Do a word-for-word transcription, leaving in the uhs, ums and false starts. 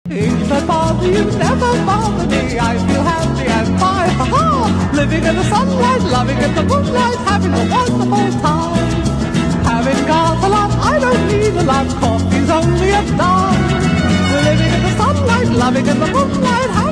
If I bother you, never bother me. I feel happy and fine, ha ha. Living in the sunlight, loving in the moonlight, having a wonderful time. Having got a lot, I don't need a lot. Coffee's only a dime. Living in the sunlight, loving in the moonlight.